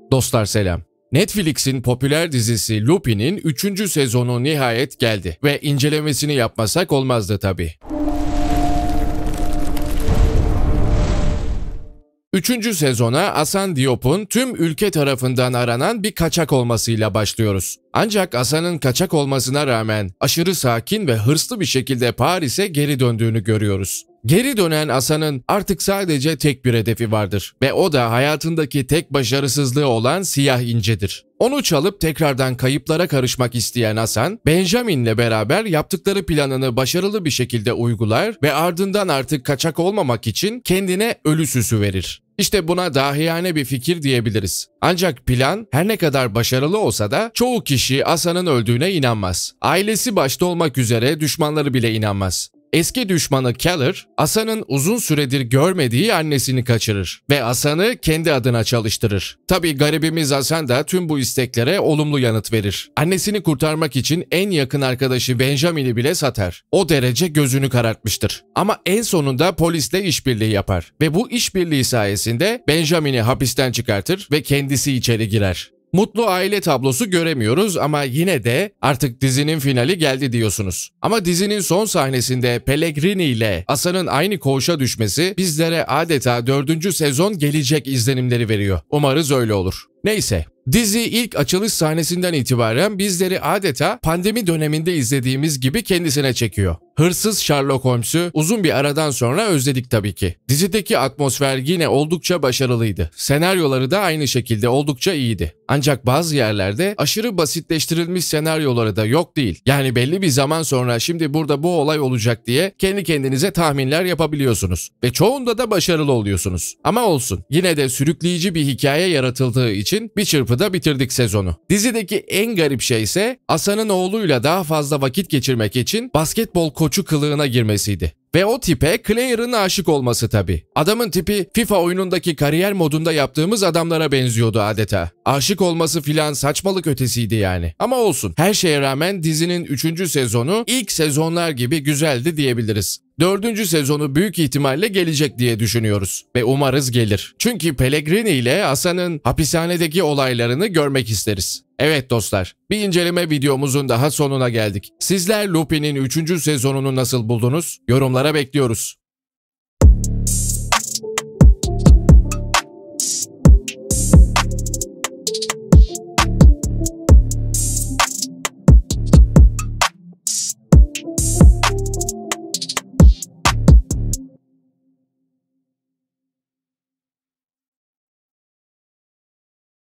Dostlar selam. Netflix'in popüler dizisi Lupin'in 3. sezonu nihayet geldi ve incelemesini yapmasak olmazdı tabii. 3. sezona Hasan Diop'un tüm ülke tarafından aranan bir kaçak olmasıyla başlıyoruz. Ancak Hasan'ın kaçak olmasına rağmen aşırı sakin ve hırslı bir şekilde Paris'e geri döndüğünü görüyoruz. Geri dönen Hasan'ın artık sadece tek bir hedefi vardır ve o da hayatındaki tek başarısızlığı olan siyah incidir. Onu çalıp tekrardan kayıplara karışmak isteyen Hasan, Benjamin'le beraber yaptıkları planını başarılı bir şekilde uygular ve ardından artık kaçak olmamak için kendine ölü süsü verir. İşte buna dahiyane bir fikir diyebiliriz. Ancak plan her ne kadar başarılı olsa da çoğu kişi Hasan'ın öldüğüne inanmaz. Ailesi başta olmak üzere düşmanları bile inanmaz. Eski düşmanı Keller, Hasan'ın uzun süredir görmediği annesini kaçırır ve Hasan'ı kendi adına çalıştırır. Tabii garibimiz Hasan da tüm bu isteklere olumlu yanıt verir. Annesini kurtarmak için en yakın arkadaşı Benjamin'i bile satar. O derece gözünü karartmıştır. Ama en sonunda polisle işbirliği yapar ve bu işbirliği sayesinde Benjamin'i hapisten çıkartır ve kendisi içeri girer. Mutlu aile tablosu göremiyoruz ama yine de artık dizinin finali geldi diyorsunuz. Ama dizinin son sahnesinde Pellegrini ile Hasan'ın aynı koğuşa düşmesi bizlere adeta 4. sezon gelecek izlenimleri veriyor. Umarız öyle olur. Neyse, dizi ilk açılış sahnesinden itibaren bizleri adeta pandemi döneminde izlediğimiz gibi kendisine çekiyor. Hırsız Sherlock Holmes'u uzun bir aradan sonra özledik tabii ki. Dizideki atmosfer yine oldukça başarılıydı. Senaryoları da aynı şekilde oldukça iyiydi. Ancak bazı yerlerde aşırı basitleştirilmiş senaryoları da yok değil. Yani belli bir zaman sonra şimdi burada bu olay olacak diye kendi kendinize tahminler yapabiliyorsunuz. Ve çoğunda da başarılı oluyorsunuz. Ama olsun, yine de sürükleyici bir hikaye yaratıldığı için bir çırpıda bitirdik sezonu. Dizideki en garip şey ise Hasan'ın oğluyla daha fazla vakit geçirmek için basketbol koçu kılığına girmesiydi. Ve o tipe Claire'ın aşık olması tabii. Adamın tipi FIFA oyunundaki kariyer modunda yaptığımız adamlara benziyordu adeta. Aşık olması filan saçmalık ötesiydi yani. Ama olsun, her şeye rağmen dizinin 3. sezonu ilk sezonlar gibi güzeldi diyebiliriz. 4. sezonu büyük ihtimalle gelecek diye düşünüyoruz ve umarız gelir. Çünkü Pellegrini ile Hasan'ın hapishanedeki olaylarını görmek isteriz. Evet dostlar, bir inceleme videomuzun daha sonuna geldik. Sizler Lupin'in 3. sezonunu nasıl buldunuz? Yorumlara bekliyoruz.